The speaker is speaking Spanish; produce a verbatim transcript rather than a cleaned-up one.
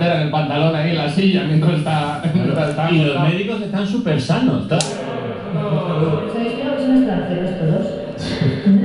sudadera en el pantalón ahí en la silla mientras está... Mientras está y los médicos están súper sanos. ¿Sabéis que no son extranjeros todos?